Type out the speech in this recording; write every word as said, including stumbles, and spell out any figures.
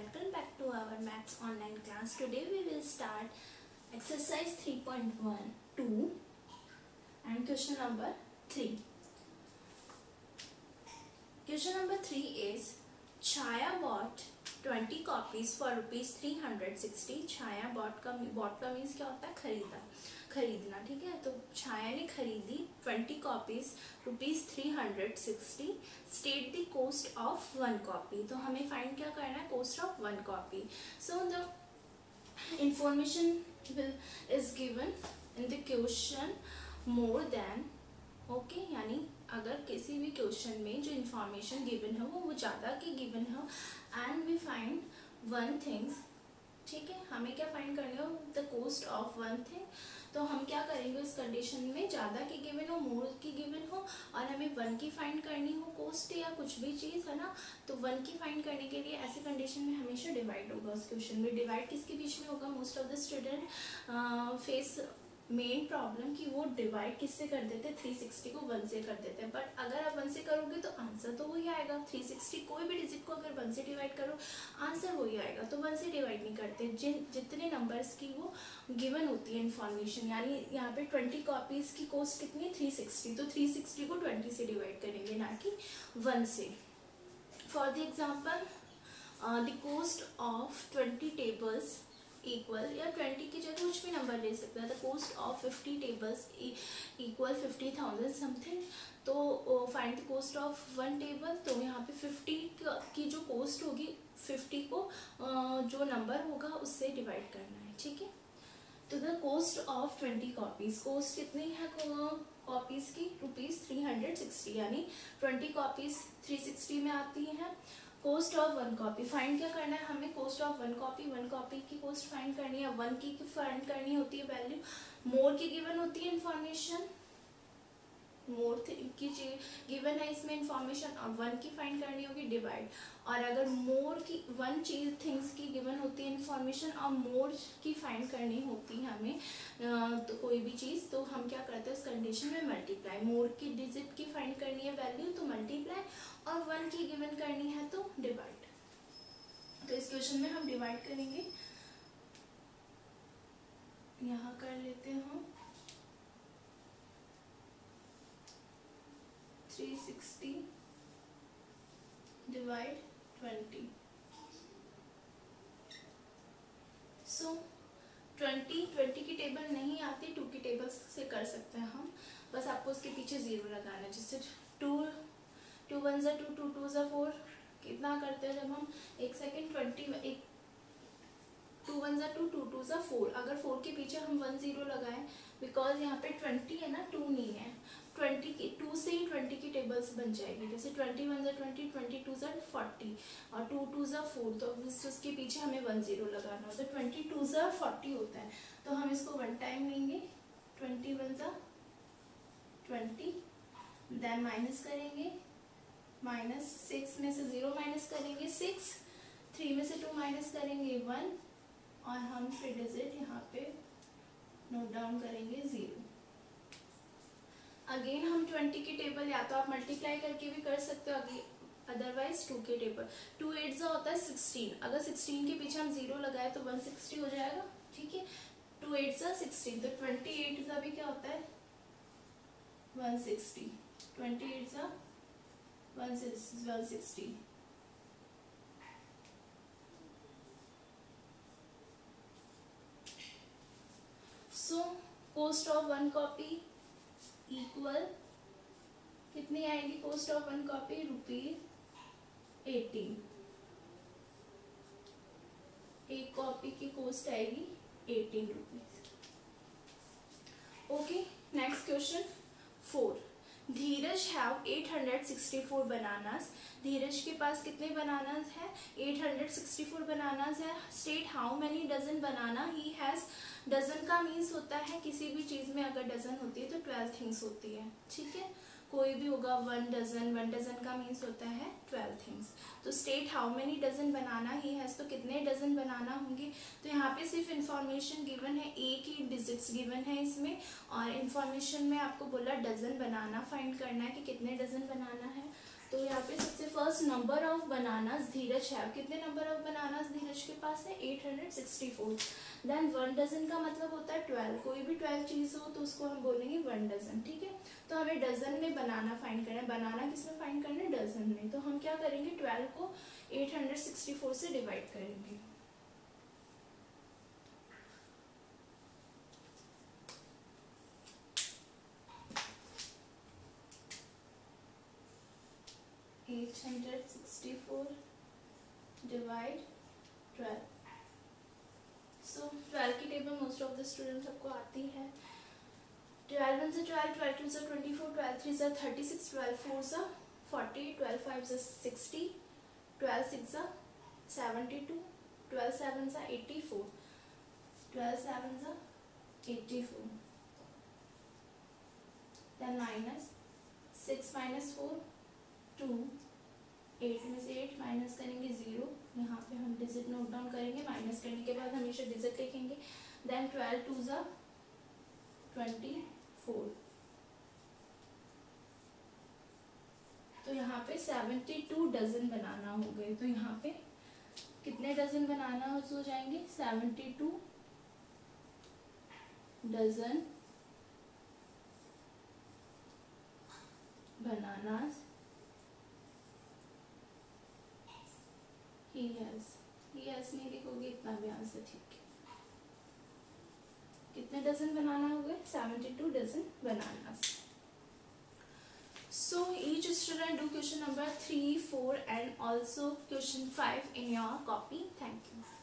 welcome back to our maths online class. Today we will start exercise three point one two and question number three. Question number three is Chaya bought twenty copies for rupees three hundred sixty. Chaya bought का bought का means क्या होता है? खरीदा, खरीदना, ठीक है। तो छाया ने खरीदी twenty copies rupees three hundred sixty. State the cost of one copy. तो हमें फाइंड क्या करना है? Cost of one copy. So the information is given in the question more than. Okay, यानी अगर किसी भी क्वेश्चन में जो इंफॉर्मेशन गिवन है वो वो ज़्यादा की गिवन है and we find one things, ठीक है। हमें क्या फाइंड करनी हो? The cost of one thing. तो हम क्या करेंगे इस कंडीशन में? ज़्यादा की गिवन हो, मोर की गिवन हो और हमें वन की फाइंड करनी हो, कॉस्ट या कुछ भी चीज़ है ना, तो वन की फाइंड करने के लिए ऐसी कंडीशन में हमेशा डिवाइड होगा. उस क्वेश्चन में डिवाइड किसके बीच में होगा? Most of the student face main problem कि वो डिवाइड किससे कर देते हैं? थ्री सिक्सटी को वन से कर देते हैं. बट अगर आप वन से करोगे तो आंसर तो वही आएगा. थ्री सिक्सटी कोई भी डिजिट को अगर वन से डिवाइड करो आंसर वही आएगा. तो वन से डिवाइड नहीं करते. जिन जितने नंबर्स की वो गिवन होती है इन्फॉर्मेशन, यानी यहाँ पे ट्वेंटी कॉपीज की कॉस्ट कितनी है? Three sixty. तो थ्री सिक्सटी को ट्वेंटी से डिवाइड करेंगे, ना कि वन से. For the example the cost of twenty tables equal, या ट्वेंटी की जगह कुछ भी नंबर ले सकते हैं. The cost of fifty tables equal fifty thousand something. तो find the cost of one table. तो यहाँ पे फिफ्टी की जो कॉस्ट होगी, फिफ्टी को जो नंबर होगा उससे डिवाइड करना है, ठीक है. तो the cost of twenty copies, cost कितनी है कॉपीज की? रुपीज थ्री हंड्रेड सिक्सटी, यानी ट्वेंटी कॉपीज थ्री सिक्सटी में आती हैं. Cost of one copy find क्या करना है हमें? Cost of one copy. One copy की कॉस्ट फाइंड करनी है, वन की फाइंड करनी होती है वैल्यू. मोर की गिवन होती है इंफॉर्मेशन, मोर की गिवन है इसमें इंफॉर्मेशन, और वन की फाइंड करनी होगी डिवाइड. और अगर मोर की वन चीज थिंग्स की गिवन होती है इंफॉर्मेशन और मोर की फाइंड करनी होती है हमें तो कोई भी चीज़, तो हम क्या करते हैं उस कंडीशन में? मल्टीप्लाई. मोर की डिजिट की फाइंड करनी है वैल्यू तो मल्टीप्लाई, और वन की गिवन करनी है तो डिवाइड. तो इस क्वेश्चन में हम डिवाइड करेंगे. यहाँ कर लेते हैं हम three sixty divide twenty. So twenty twenty की टेबल नहीं आती, टू की टेबल से कर सकते हैं हम. बस आपको उसके पीछे जीरो लगाना है. जैसे टू टू वन ज़ा टू, टू टू ज़ा फोर. कितना करते हैं जब हम? एक सेकेंड, ट्वेंटी एक टू वन ज़ा टू, टू टू ज़ा फोर. अगर फोर के पीछे हम वन जीरो लगाएं, बिकॉज यहाँ पे ट्वेंटी है ना, टू नहीं है. ट्वेंटी की टू से ही ट्वेंटी की टेबल्स बन जाएगी. जैसे ट्वेंटी वन ज़ा ट्वेंटी, ट्वेंटी टू ज़ा फोर्टी और टू टू ज़ा फोर. तो उसके पीछे हमें वन जीरो लगाना होता है. ट्वेंटी टू ज़ा फोर्टी होता है. तो हम इसको वन टाइम लेंगे. ट्वेंटी वन ज़ा ट्वेंटी, देन माइनस करेंगे. माइनस सिक्स में से जीरो माइनस करेंगे सिक्स, थ्री में से टू माइनस करेंगे वन, और हम फिर डिजिट यहाँ पे नोट डाउन करेंगे जीरो. अगेन हम ट्वेंटी की टेबल या तो आप मल्टीप्लाई करके भी कर सकते हो, अदरवाइज टू की टेबल. टू एट ज़ा होता है सिक्सटीन. अगर सिक्सटीन के पीछे हम जीरो लगाए तो वन सिक्सटी हो जाएगा, ठीक है. टू एट ज़ा सिक्सटीन. तो ट्वेंटी एट ज़ा भी क्या होता है? One sixty. ट्वेंटी एट ज़ा one sixty. So cost of one copy equal कितनी आएगी? Cost of one copy rupees eighteen. एक कॉपी की कॉस्ट आएगी eighteen rupees. Okay, next question four. Dheeraj have eight hundred sixty four bananas. Dheeraj के पास कितने बनानास है? Eight hundred sixty four bananas है. State how many dozen banana he has. Dozen का मीन्स होता है किसी भी चीज़ में अगर डजन होती है तो ट्वेल्व थिंग्स होती है, ठीक है. कोई भी होगा वन डजन. वन डजन का मीन्स होता है ट्वेल्व थिंग्स. तो state how many dozen banana he has. तो कितने डजन बनाना होंगे? तो यहाँ पे सिर्फ इन्फॉर्मेशन गिवन है, एक ही डिजिट्स गिवन है इसमें, और इन्फॉर्मेशन में आपको बोला डजन बनाना फाइंड करना है कि कितने डजन बनाना है. तो यहाँ पे सबसे first number of bananas Dheeraj है। कितने नंबर ऑफ बनानास धीरज के पास है? Eight hundred sixty four. Then one dozen का मतलब होता है ट्वेल्व। कोई भी ट्वेल्व चीज हो तो उसको हम बोलेंगे वन डजन, ठीक है। तो हमें डजन में बनाना फाइंड करना है। बनाना किसमें फाइंड करना है? डजन में। तो हम क्या करेंगे? ट्वेल्व को एट हंड्रेड सिक्सटी फोर से डिवाइड करेंगे। Eight hundred sixty four divide twelve. So twelve की table most of the student सबको आती है। ट्वेल्व वन से ट्वेल्व, ट्वेल्व टू से ट्वेंटी फोर, ट्वेल्व थ्री से थर्टी सिक्स, ट्वेल्व फोर से फोर्टी, ट्वेल्व फाइव से सिक्सटी, ट्वेल्व सिक्स से सेवेंटी टू, ट्वेल्व सेवन से एट्टी फोर, ट्वेल्व सेवन से eighty four. Then minus six minus four to, eight में से eight minus करेंगे zero. यहाँ पे हम डिजिट नोट डाउन करेंगे, माइनस करने के बाद हमेशा डिजिट लिखेंगे। देन ट्वेल्व टू ज़ा ट्वेंटी फोर। तो यहाँ पे सेवेंटी टू डजन बनाना हो गए। तो यहाँ पे कितने डजन बनाना हो जाएंगे? Seventy two dozen bananas he has. He has नहीं लिखोगे इतना भी आंसर, ठीक है। कितने डजन बनाना हो गए? Seventy two dozen bananas. So each student do question number three, four and also question five in your copy. Thank you.